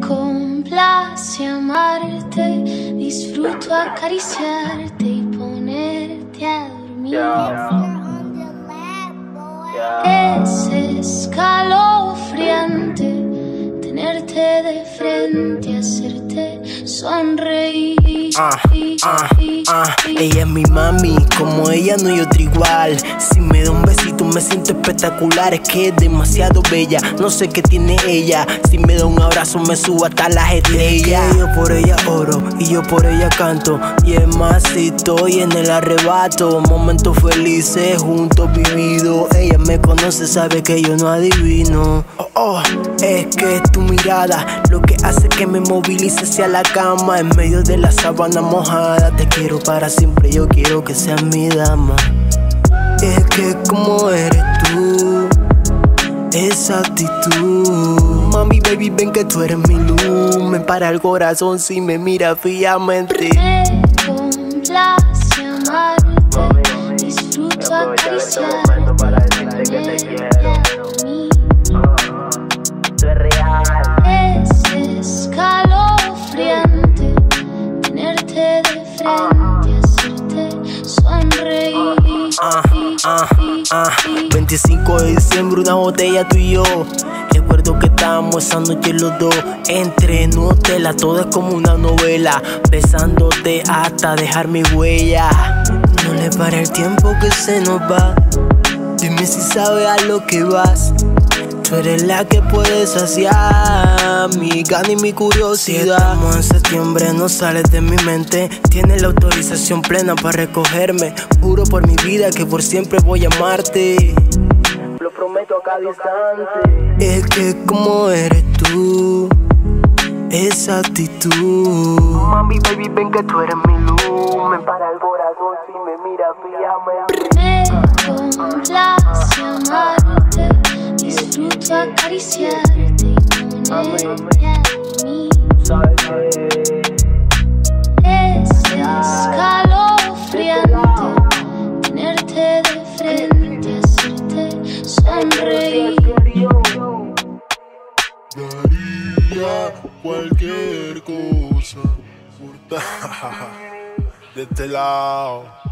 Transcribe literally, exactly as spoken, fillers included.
complace amarte, disfruto acariciarte y ponerte a dormir. Es escalofriante tenerte de frente, hacerte sonreír. Uh, uh, uh, ella es mi mami, como ella no hay otra igual. Si me da un besito me siento espectacular. Es que es demasiado bella, no sé qué tiene ella. Si me da un abrazo me subo hasta las estrellas. Yo por ella oro y yo por ella canto. Y es más si estoy en el arrebato, momentos felices juntos vividos. Ella me conoce, sabe que yo no adivino. Oh, oh, es que es tu mirada lo que hace que me movilice hacia la cama. En medio de la sábana mojada, te quiero para siempre, yo quiero que seas mi dama. Es que como eres tú, esa actitud. Mami, baby, ven que tú eres mi luz. Me para el corazón si me miras fijamente. Me complace amarte, disfruto acariciarte y ponerte a dormir. Es escalofriante tenerte de frente, hacerte sonreír. Uh, uh, uh. veinticinco de diciembre, una botella tú y yo. Recuerdo que estábamos esa noche los dos entre Nutella, todo es como una novela, besándote hasta dejar mi huella. No le para el tiempo que se nos va. Dime si sabes a lo que vas. Tú eres la que puede saciar mi gana y mi curiosidad. Si estamos en septiembre, no sales de mi mente. Tienes la autorización plena para recogerme. Juro por mi vida que por siempre voy a amarte. Lo prometo a cada instante. Es que como eres tú, esa actitud. Mami, baby, ven que tú eres mi luz. Me para el corazón si me miras fijamente. Me complace amarte, disfruto acariciarte y ponerte a dormir. Es escalofriante tenerte de frente, hacerte sonreír. Daría cualquier cosa por de este lado.